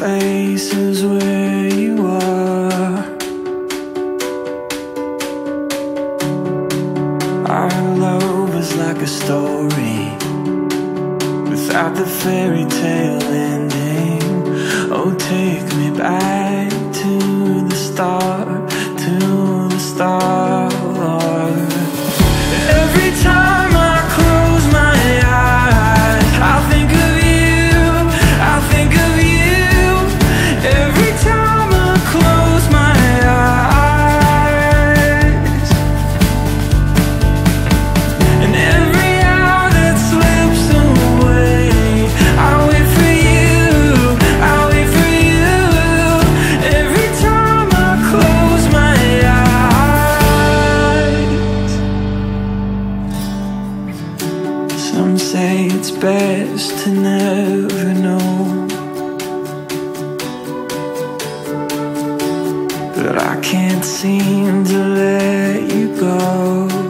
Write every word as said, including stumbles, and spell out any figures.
places where you are. Our love was like a story without the fairy tale ending. Oh, take me back to the start, to the start. Every time I close my eyes, I think of you, I think of you. Every time I close my eyes, and every hour that slips away, I wait for you, I wait for you. Every time I close my eyes. Some say it's best to never know, but I can't seem to let you go.